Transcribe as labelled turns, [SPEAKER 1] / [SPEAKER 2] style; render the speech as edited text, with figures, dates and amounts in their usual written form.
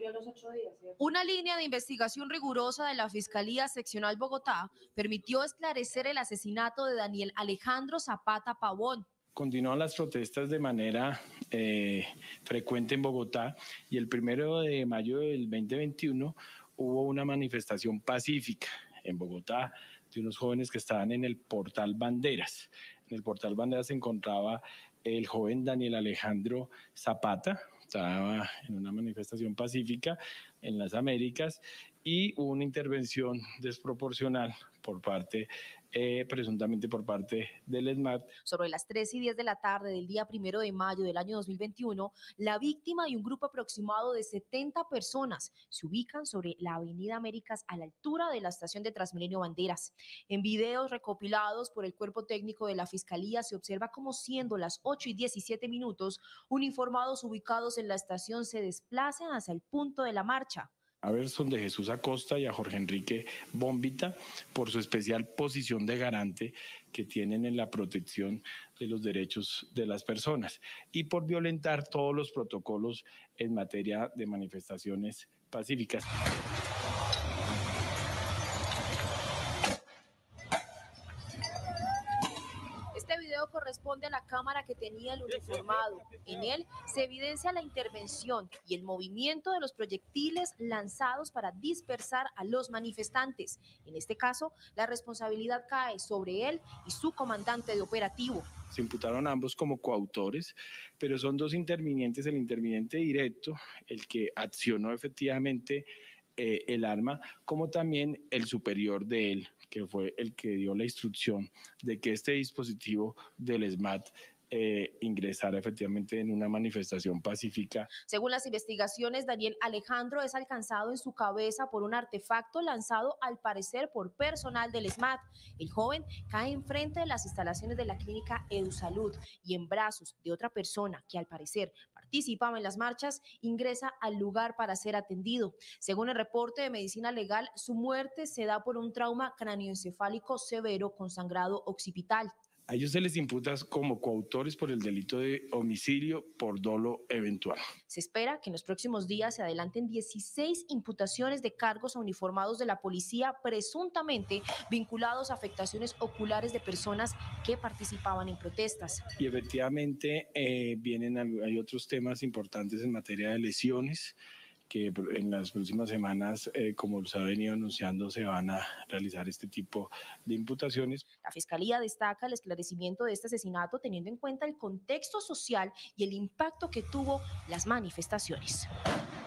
[SPEAKER 1] murió a los 8 días, ¿cierto?
[SPEAKER 2] Una línea de investigación rigurosa de la Fiscalía Seccional Bogotá permitió esclarecer el asesinato de Daniel Alejandro Zapata Pavón.
[SPEAKER 3] Continúan las protestas de manera frecuente en Bogotá y el 1 de mayo del 2021 hubo una manifestación pacífica en Bogotá de unos jóvenes que estaban en el Portal Banderas. En el Portal Banderas se encontraba el joven Daniel Alejandro Zapata, estaba en una manifestación pacífica en las Américas y hubo una intervención desproporcional por parte, presuntamente por parte del ESMAD.
[SPEAKER 2] Sobre las 3:10 de la tarde del día 1 de mayo del año 2021, la víctima y un grupo aproximado de 70 personas se ubican sobre la avenida Américas a la altura de la estación de Transmilenio Banderas. En videos recopilados por el cuerpo técnico de la Fiscalía se observa cómo, siendo las 8:17, uniformados ubicados en la estación se desplazan hacia el punto de la marcha.
[SPEAKER 3] A Verson de Jesús Acosta y a Jorge Enrique Bombita por su especial posición de garante que tienen en la protección de los derechos de las personas y por violentar todos los protocolos en materia de manifestaciones pacíficas.
[SPEAKER 2] Este video corresponde a la cámara que tenía el uniformado. En él se evidencia la intervención y el movimiento de los proyectiles lanzados para dispersar a los manifestantes. En este caso, la responsabilidad cae sobre él y su comandante de operativo.
[SPEAKER 3] Se imputaron ambos como coautores, pero son dos intervinientes, el interviniente directo, el que accionó efectivamente el arma, como también el superior de él, que fue el que dio la instrucción de que este dispositivo del ESMAD ingresara efectivamente en una manifestación pacífica.
[SPEAKER 2] Según las investigaciones, Daniel Alejandro es alcanzado en su cabeza por un artefacto lanzado al parecer por personal del ESMAD. El joven cae enfrente de las instalaciones de la clínica EduSalud y en brazos de otra persona que al parecer participaba en las marchas, ingresa al lugar para ser atendido. Según el reporte de medicina legal, su muerte se da por un trauma cráneoencefálico severo con sangrado occipital.
[SPEAKER 3] A ellos se les imputa como coautores por el delito de homicidio por dolo eventual.
[SPEAKER 2] Se espera que en los próximos días se adelanten 16 imputaciones de cargos a uniformados de la policía presuntamente vinculados a afectaciones oculares de personas que participaban en protestas.
[SPEAKER 3] Y efectivamente hay otros temas importantes en materia de lesiones, que en las próximas semanas, como se ha venido anunciando, se van a realizar este tipo de imputaciones.
[SPEAKER 2] La Fiscalía destaca el esclarecimiento de este asesinato teniendo en cuenta el contexto social y el impacto que tuvo las manifestaciones.